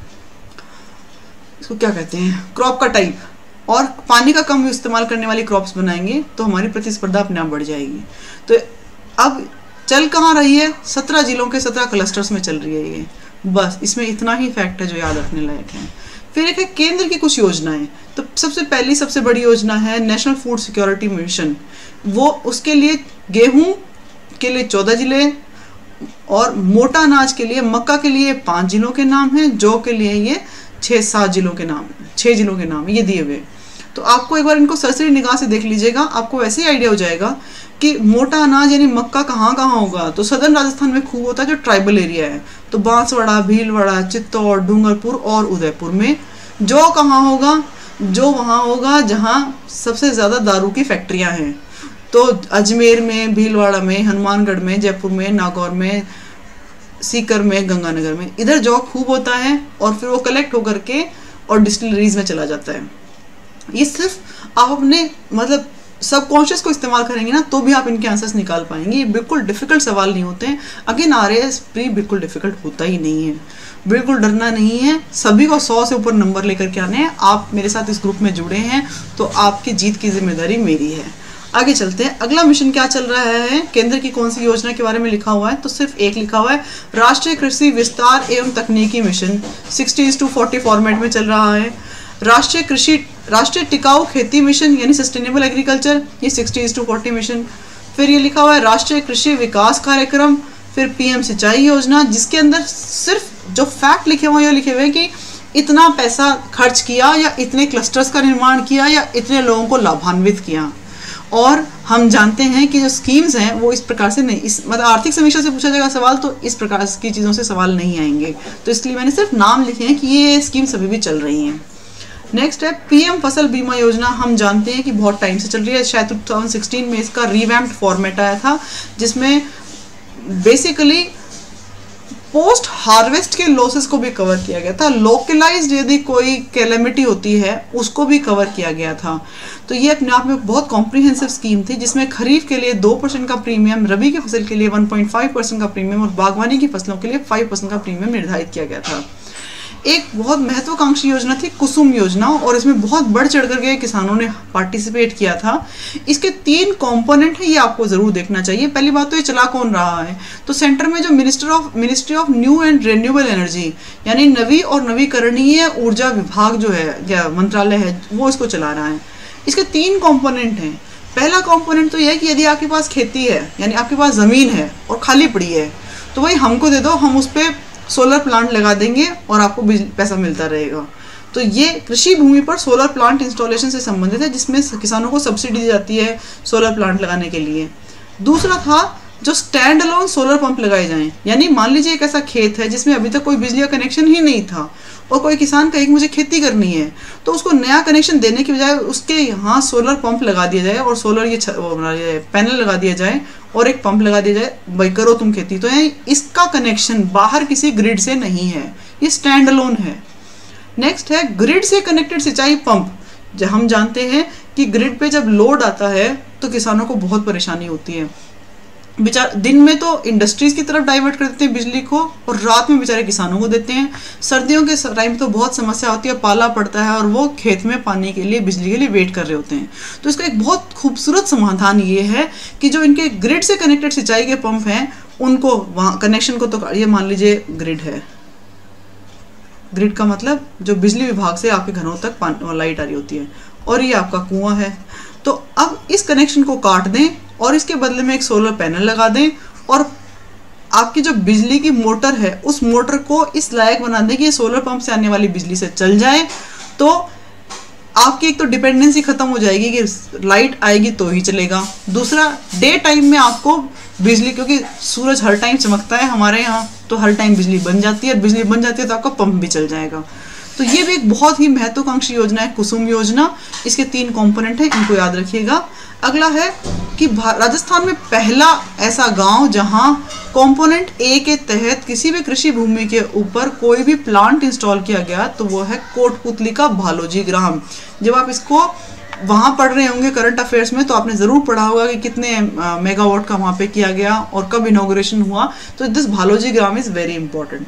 इसको क्या कहते हैं, क्रॉप का टाइप, और पानी का कम इस्तेमाल करने वाली क्रॉप्स बनाएंगे, तो हमारी प्रतिस्पर्धा अपने आप बढ़ जाएगी। तो अब चल कहाँ रही है, सत्रह जिलों के सत्रह क्लस्टर्स में चल रही है ये। बस इसमें इतना ही फैक्ट है जो याद रखने लायक है। फिर एक है केंद्र की कुछ योजनाएं। तो सबसे पहली सबसे बड़ी योजना है नेशनल फूड सिक्योरिटी मिशन। वो उसके लिए गेहूं के लिए चौदह जिले, और मोटा अनाज के लिए, मक्का के लिए पाँच जिलों के नाम हैं, जौ के लिए ये छः सात जिलों के नाम, छः जिलों के नाम ये दिए हुए। तो आपको एक बार इनको सरसरी निगाह से देख लीजिएगा, आपको वैसे ही आइडिया हो जाएगा कि मोटा अनाज यानी मक्का कहाँ कहाँ होगा। तो सदर्न राजस्थान में खूब होता है जो ट्राइबल एरिया है, तो बांसवाड़ा, भीलवाड़ा, चित्तौड़, डूंगरपुर और उदयपुर में। जौ कहाँ होगा, जो वहाँ होगा जहाँ सबसे ज़्यादा दारू की फैक्ट्रियाँ हैं, तो अजमेर में, भीलवाड़ा में, हनुमानगढ़ में, जयपुर में, नागौर में, सीकर में, गंगानगर में, इधर जौ खूब होता है, और फिर वो कलेक्ट होकर के और डिस्टिलरीज में चला जाता है। ये सिर्फ आप अपने मतलब सबकॉन्शियस को इस्तेमाल करेंगे ना, तो भी आप इनके आंसर्स निकाल पाएंगे। ये बिल्कुल डिफिकल्ट सवाल नहीं होते हैं। अगेन आर एस प्री बिल्कुल डिफिकल्ट होता ही नहीं है, बिल्कुल डरना नहीं है। सभी को सौ से ऊपर नंबर लेकर के आने हैं। आप मेरे साथ इस ग्रुप में जुड़े हैं तो आपकी जीत की जिम्मेदारी मेरी है। आगे चलते हैं, अगला मिशन क्या चल रहा है, केंद्र की कौन सी योजना के बारे में लिखा हुआ है, तो सिर्फ एक लिखा हुआ है, राष्ट्रीय कृषि विस्तार एवं तकनीकी मिशन। Sixty is to forty format में चल रहा है। राष्ट्रीय कृषि राष्ट्रीय टिकाऊ खेती मिशन यानी सस्टेनेबल एग्रीकल्चर, ये sixty is to forty mission. फिर ये लिखा हुआ है राष्ट्रीय कृषि विकास कार्यक्रम। फिर पीएम सिंचाई योजना, जिसके अंदर सिर्फ जो फैक्ट लिखे हुए हैं लिखे हुए हैं कि इतना पैसा खर्च किया, या इतने क्लस्टर्स का निर्माण किया, या इतने लोगों को लाभान्वित किया। और हम जानते हैं कि जो स्कीम्स हैं वो इस प्रकार से नहीं, इस मतलब आर्थिक समीक्षा से पूछा जाएगा सवाल तो इस प्रकार की चीज़ों से सवाल नहीं आएंगे। तो इसलिए मैंने सिर्फ नाम लिखे हैं कि ये स्कीम्स अभी भी चल रही हैं। नेक्स्ट है पीएम फसल बीमा योजना। हम जानते हैं कि बहुत टाइम से चल रही है, शायद टू थाउजेंड सिक्सटीन में इसका रिवैम्प्ड फॉर्मेट आया था, जिसमें बेसिकली पोस्ट हार्वेस्ट के लॉसेस को भी कवर किया गया था। लोकलाइज्ड यदि कोई कैलेमिटी होती है उसको भी कवर किया गया था। तो ये अपने आप में बहुत कॉम्प्रिहेंसिव स्कीम थी, जिसमें खरीफ के लिए दो परसेंट का प्रीमियम, रबी की फसल के लिए वन पॉइंट फाइव परसेंट का प्रीमियम और बागवानी की फसलों के लिए फाइव परसेंट का प्रीमियम निर्धारित किया गया था। एक बहुत महत्वाकांक्षी योजना थी कुसुम योजना, और इसमें बहुत बढ़ चढ़ करके किसानों ने पार्टिसिपेट किया था। इसके तीन कंपोनेंट हैं, ये आपको जरूर देखना चाहिए। पहली बात तो ये चला कौन रहा है, तो सेंटर में जो minister of ministry of new and renewable energy यानी नवी और नवीकरणीय ऊर्जा विभाग जो है या मंत्रालय है, वो इसको चला रहा है। इसके तीन कंपोनेंट हैं। पहला कंपोनेंट तो यह है कि यदि आपके पास खेती है, यानी आपके पास ज़मीन है और खाली पड़ी है, तो भाई हमको दे दो, हम उस पर सोलर प्लांट लगा देंगे और आपको पैसा मिलता रहेगा। तो ये कृषि भूमि पर सोलर प्लांट इंस्टॉलेशन से संबंधित है, जिसमें किसानों को सब्सिडी दी जाती है सोलर प्लांट लगाने के लिए। दूसरा था जो स्टैंड अलोन सोलर पंप लगाए जाएं, यानी मान लीजिए एक ऐसा खेत है जिसमें अभी तक कोई बिजली का कनेक्शन ही नहीं था, और कोई किसान कहे कि मुझे खेती करनी है, तो उसको नया कनेक्शन देने की बजाय उसके यहाँ सोलर पंप लगा दिया जाए और सोलर ये, ये पैनल लगा दिया जाए और एक पंप लगा दिया जाए, भाई करो तुम खेती। तो यानी इसका कनेक्शन बाहर किसी ग्रिड से नहीं है, ये स्टैंड अलोन है। नेक्स्ट है ग्रिड से कनेक्टेड सिंचाई पंप। जब हम जानते हैं कि ग्रिड पे जब लोड आता है तो किसानों को बहुत परेशानी होती है। बेचार दिन में तो इंडस्ट्रीज की तरफ डाइवर्ट कर देते हैं बिजली को, और रात में बेचारे किसानों को देते हैं। सर्दियों के टाइम तो बहुत समस्या होती है, पाला पड़ता है और वो खेत में पानी के लिए, बिजली के लिए वेट कर रहे होते हैं। तो इसका एक बहुत खूबसूरत समाधान ये है कि जो इनके ग्रिड से कनेक्टेड सिंचाई के पंप हैं उनको वहाँ कनेक्शन को, तो ये मान लीजिए ग्रिड है, ग्रिड का मतलब जो बिजली विभाग से आपके घरों तक लाइट आ रही होती है, और ये आपका कुआं है। तो अब इस कनेक्शन को काट दें और इसके बदले में एक सोलर पैनल लगा दें, और आपकी जो बिजली की मोटर है उस मोटर को इस लायक बना दें कि ये सोलर पंप से आने वाली बिजली से चल जाए। तो आपकी एक तो डिपेंडेंसी खत्म हो जाएगी कि लाइट आएगी तो ही चलेगा। दूसरा, डे टाइम में आपको बिजली, क्योंकि सूरज हर टाइम चमकता है हमारे यहाँ, तो हर टाइम बिजली बन जाती है, और बिजली बन जाती है तो आपका पंप भी चल जाएगा। तो ये भी एक बहुत ही महत्वाकांक्षी योजना है, कुसुम योजना। इसके तीन कंपोनेंट हैं, इनको याद रखिएगा। अगला है कि राजस्थान में पहला ऐसा गांव जहां कंपोनेंट ए के तहत किसी भी कृषि भूमि के ऊपर कोई भी प्लांट इंस्टॉल किया गया, तो वो है कोटपुतली का भालोजी ग्राम। जब आप इसको वहाँ पढ़ रहे होंगे करंट अफेयर्स में, तो आपने ज़रूर पढ़ा होगा कि कितने मेगावाट का वहाँ पे किया गया और कब इनॉग्रेशन हुआ। तो दिस भालोजी ग्राम is very important.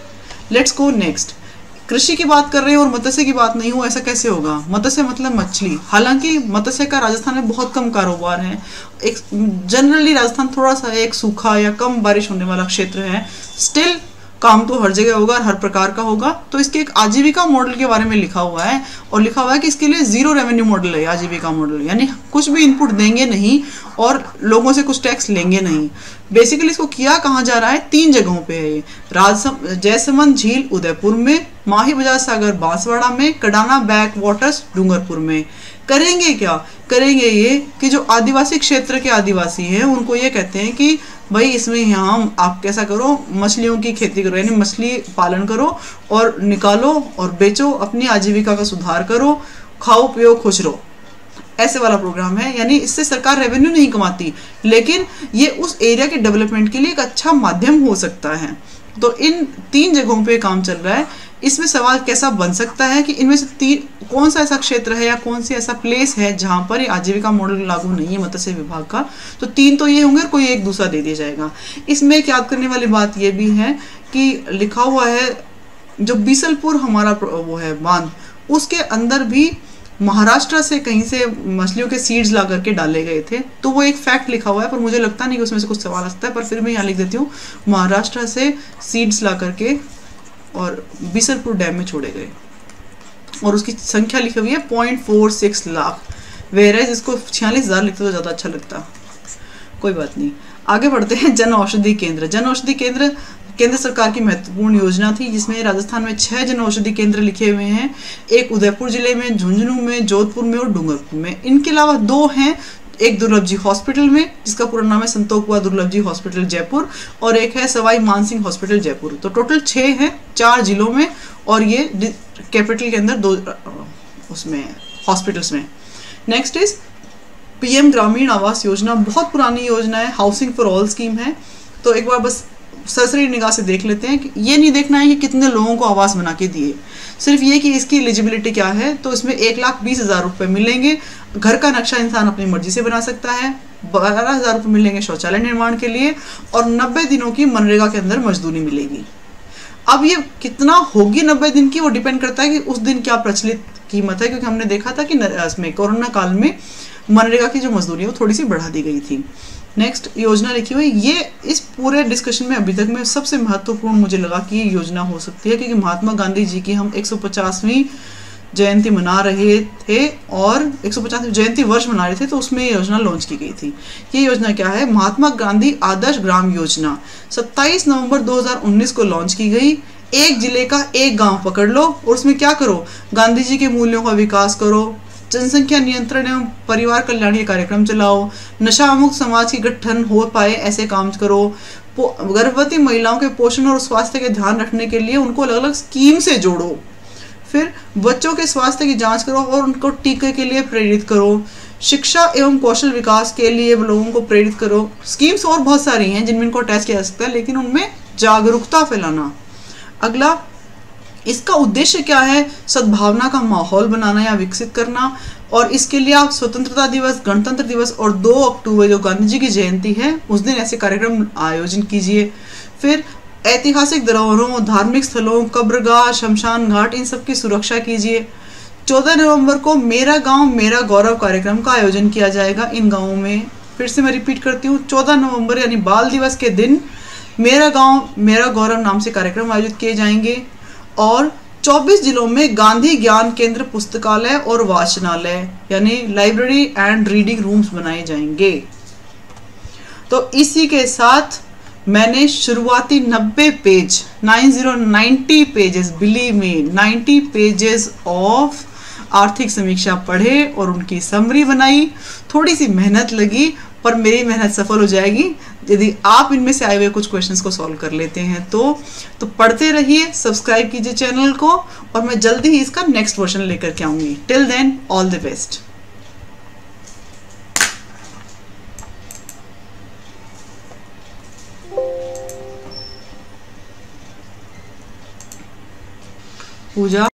Let's go next. कृषि की बात कर रहे हैं और मत्स्य की बात नहीं हो, ऐसा कैसे होगा? मत्स्य मतलब मछली। हालांकि मत्स्य का राजस्थान में बहुत कम कारोबार है। एक जनरली राजस्थान थोड़ा सा एक सूखा या कम बारिश होने वाला क्षेत्र है। स्टिल काम तो हर जगह होगा और हर प्रकार का होगा। तो इसके एक आजीविका मॉडल के बारे में लिखा हुआ है, और लिखा हुआ है कि इसके लिए जीरो रेवेन्यू मॉडल है आजीविका मॉडल, यानी कुछ भी इनपुट देंगे नहीं और लोगों से कुछ टैक्स लेंगे नहीं। बेसिकली इसको किया कहाँ जा रहा है? तीन जगहों पे है ये। राजसम जयसमंद झील उदयपुर में, माही बजाज सागर बांसवाड़ा में, कडाना बैक वाटर्स डूंगरपुर में। करेंगे क्या? करेंगे ये कि जो आदिवासी क्षेत्र के आदिवासी हैं उनको ये कहते हैं कि भाई इसमें यहाँ आप कैसा करो, मछलियों की खेती करो, यानी मछली पालन करो और निकालो और बेचो, अपनी आजीविका का सुधार करो, खाओ पियो खुश रहो, ऐसे वाला प्रोग्राम है। यानी इससे सरकार रेवेन्यू नहीं कमाती, लेकिन ये उस एरिया के डेवलपमेंट के लिए एक अच्छा माध्यम हो सकता है। तो इन तीन जगहों पे काम चल रहा है। इसमें सवाल कैसा बन सकता है कि इनमें से तीन कौन सा ऐसा क्षेत्र है या कौन सी ऐसा प्लेस है जहां पर ये आजीविका मॉडल लागू नहीं है मत्स्य विभाग का? तो तीन तो ये होंगे और कोई एक दूसरा दे दिया जाएगा। इसमें एक याद करने वाली बात ये भी है कि लिखा हुआ है जो बीसलपुर हमारा वो है बांध, उसके अंदर भी महाराष्ट्र से कहीं से मछलियों के सीड्स ला करके डाले गए थे। तो वो एक फैक्ट लिखा हुआ है, पर मुझे लगता नहीं कि उसमें से कुछ सवाल आ सकता है, पर फिर मैं यहाँ लिख देती हूँ, महाराष्ट्र से सीड्स ला करके और बीसलपुर डैम में छोड़े गए, और उसकी संख्या लिखी हुई है point four six lakh. Average इसको छियालीस हजार लिखते तो ज़्यादा अच्छा लगता, कोई बात नहीं। आगे बढ़ते हैं। जन औषधि केंद्र। जन औषधि केंद्र केंद्र सरकार की महत्वपूर्ण योजना थी, जिसमें राजस्थान में छह जन औषधि केंद्र लिखे हुए हैं। एक उदयपुर जिले में, झुंझुनू में, जोधपुर में और डूंगरपुर में। इनके अलावा दो हैं, एक दुर्लभ जी हॉस्पिटल में जिसका पूरा नाम है संतोख हुआ दुर्लभ जी हॉस्पिटल जयपुर, और एक है सवाई मानसिंह हॉस्पिटल जयपुर। तो टोटल छः हैं चार जिलों में, और ये कैपिटल के अंदर दो उसमें हॉस्पिटल्स में। Next is PM Gramin Awas Yojana. बहुत पुरानी योजना है, हाउसिंग फॉर ऑल स्कीम है। तो एक बार बस सरसरी निगाह से देख लेते हैं कि ये नहीं देखना है कि कितने लोगों को आवास बना के दिए, सिर्फ ये कि इसकी एलिजिबिलिटी क्या है। तो इसमें एक लाख बीस हज़ार रुपये मिलेंगे। घर का नक्शा इंसान अपनी मर्जी से बना सकता है। बारह हज़ार रुपये मिलेंगे शौचालय निर्माण के लिए, और नब्बे दिनों की मनरेगा के अंदर मजदूरी मिलेगी। अब ये कितना होगी नब्बे दिन की, वो डिपेंड करता है कि उस दिन क्या प्रचलित कीमत है, क्योंकि हमने देखा था कि इसमें कोरोना काल में मनरेगा की जो मजदूरी है वो थोड़ी सी बढ़ा दी गई थी। नेक्स्ट योजना लिखी हुई, ये इस पूरे डिस्कशन में अभी तक में सबसे महत्वपूर्ण मुझे लगा कि ये योजना हो सकती है, क्योंकि महात्मा गांधी जी की हम एक सौ पचासवीं जयंती मना रहे थे और एक सौ पचासवीं जयंती वर्ष मना रहे थे, तो उसमें ये योजना लॉन्च की गई थी। ये योजना क्या है? महात्मा गांधी आदर्श ग्राम योजना सत्ताईस नवंबर दो हज़ार उन्नीस को लॉन्च की गई। एक जिले का एक गांव पकड़ लो और उसमें क्या करो? गांधी जी के मूल्यों का विकास करो, जनसंख्या नियंत्रण एवं परिवार कल्याण के कार्यक्रम चलाओ, नशा मुक्त समाज की गठन हो पाए ऐसे काम करो, गर्भवती महिलाओं के पोषण और स्वास्थ्य के ध्यान रखने के लिए उनको अलग अलग स्कीम से जोड़ो, फिर बच्चों के स्वास्थ्य की जांच करो और उनको टीके के लिए प्रेरित करो, शिक्षा एवं कौशल विकास के लिए लोगों को प्रेरित करो। स्कीम्स और बहुत सारी हैं जिनमें इनको अटैच किया जा सकता है, लेकिन उनमें जागरूकता फैलाना। अगला, इसका उद्देश्य क्या है? सद्भावना का माहौल बनाना या विकसित करना, और इसके लिए आप स्वतंत्रता दिवस, गणतंत्र दिवस और दो अक्टूबर जो गांधी जी की जयंती है उस दिन ऐसे कार्यक्रम आयोजन कीजिए। फिर ऐतिहासिक धरोहरों, धार्मिक स्थलों, कब्रगाह, शमशान घाट, इन सब की सुरक्षा कीजिए। चौदह नवंबर को मेरा गांव मेरा गौरव कार्यक्रम का आयोजन किया जाएगा इन गाँवों में। फिर से मैं रिपीट करती हूँ, चौदह नवंबर यानी बाल दिवस के दिन मेरा गांव मेरा गौरव नाम से कार्यक्रम आयोजित किए जाएंगे और चौबीस जिलों में गांधी ज्ञान केंद्र पुस्तकालय और वाचनालय यानी लाइब्रेरी एंड रीडिंग रूम्स बनाए जाएंगे। तो इसी के साथ मैंने शुरुआती नब्बे पेज नब्बे पेजेस, बिलीव मी नब्बे पेजेस ऑफ आर्थिक समीक्षा पढ़े और उनकी समरी बनाई। थोड़ी सी मेहनत लगी पर मेरी मेहनत सफल हो जाएगी यदि आप इनमें से आए हुए कुछ क्वेश्चंस को सॉल्व कर लेते हैं तो तो पढ़ते रहिए, सब्सक्राइब कीजिए चैनल को और मैं जल्दी ही इसका नेक्स्ट वर्जन लेकर के आऊंगी। Till then all the best. Puja.